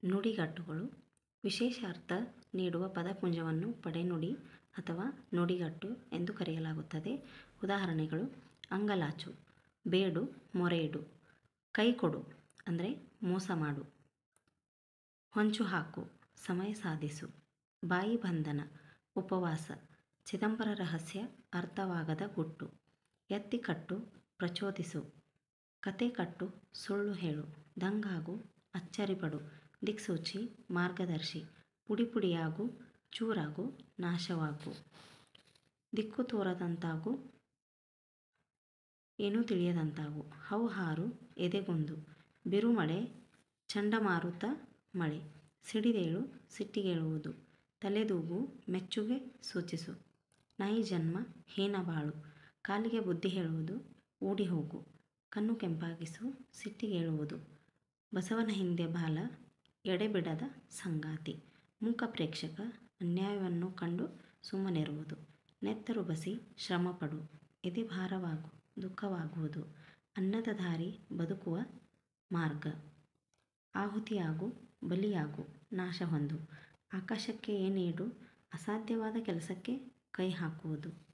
ನುಡಿಗಟ್ಟುಗಳು ವಿಶೇಷ ಅರ್ಥ ನೀಡುವ ಪದಪುಂಜವನ್ನು ಪಡೆನುಡಿ ಅಥವಾ ನುಡಿಗಟ್ಟು ಎಂದು ಕರೆಯಲಾಗುತ್ತದೆ. ಉದಾಹರಣೆಗಳು: ಅಂಗಲಾಚು, ಬೇಡು, ಮೊರೆಯಿಡು. ಕೈಕೊಡು ಅಂದರೆ ಮೋಸ ಮಾಡು. ಹೊಂಚು ಹಾಕು, ಸಮಯ ಸಾಧಿಸು. ಬಾಯಿ ಬಂಧನ, ಉಪವಾಸ. ಚಿದಂಬರ ರಹಸ್ಯ, ಅರ್ಥವಾಗದ ಗುಟ್ಟು. ಎತ್ತಿ ಕಟ್ಟು, ಪ್ರಚೋದಿಸು. ಕತೆ ಕಟ್ಟು, ಸುಳ್ಳು ಹೇಳು. ದಂಗಾಗು, ಅಚ್ಚರಿಪಡು. ದಿಕ್ಸೂಚಿ, ಮಾರ್ಗದರ್ಶಿ. ಪುಡಿ ಪುಡಿಯಾಗು, ಚೂರಾಗು, ನಾಶವಾಗು. ದಿಕ್ಕು ತೋರದಂತಾಗು, ಏನೂ ತಿಳಿಯದಂತಾಗು. ಹೌಹಾರು, ಎದೆಗುಂದು. ಬಿರುಮಳೆ, ಚಂಡಮಾರುತ ಮಳೆ. ಸಿಡಿದೇಳು, ಸಿಟ್ಟಿಗೇಳುವುದು. ತಲೆದೂಗು, ಮೆಚ್ಚುಗೆ ಸೂಚಿಸು. ನಾಯಿ ಜನ್ಮ, ಹೀನಬಾಳು. ಕಾಲಿಗೆ ಬುದ್ಧಿ ಹೇಳುವುದು, ಓಡಿ ಹೋಗು. ಕಣ್ಣು ಕೆಂಪಾಗಿಸು, ಸಿಟ್ಟಿಗೇಳುವುದು. ಬಸವನ ಹಿಂದೆ ಬಾಲ, ಎಡೆಬಿಡದ ಸಂಗಾತಿ. ಮೂಕ ಪ್ರೇಕ್ಷಕ, ಅನ್ಯಾಯವನ್ನು ಕಂಡು ಸುಮ್ಮನಿರುವುದು. ನೆತ್ತರು ಬಸಿ, ಶ್ರಮಪಡು. ಎದೆ ಭಾರವಾಗು, ದುಃಖವಾಗುವುದು. ಅನ್ನದ ದಾರಿ, ಬದುಕುವ ಮಾರ್ಗ. ಆಹುತಿಯಾಗು, ಬಲಿಯಾಗು, ನಾಶ ಹೊಂದು. ಆಕಾಶಕ್ಕೆ ಏಣೀಡು, ಅಸಾಧ್ಯವಾದ ಕೆಲಸಕ್ಕೆ ಕೈ ಹಾಕುವುದು.